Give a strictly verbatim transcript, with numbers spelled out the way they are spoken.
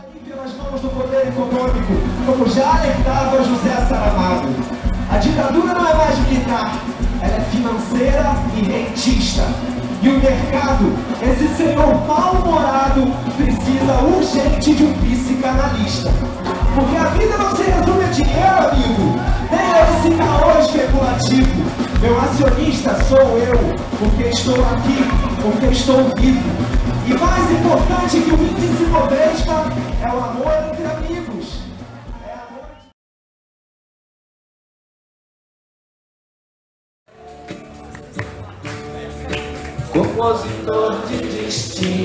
Pelas mãos do poder econômico, como já alertava José Saramago. A ditadura não é mais militar, ela é financeira e rentista. E o mercado, esse senhor mal-humorado, precisa urgente de um psicanalista. Porque a vida não se resume a dinheiro, amigo, nem a esse caô especulativo. Meu acionista sou eu, porque estou aqui, porque estou vivo. E mais importante que o índice Bovespa é o amor entre amigos. É amor entre... Compositor de destino.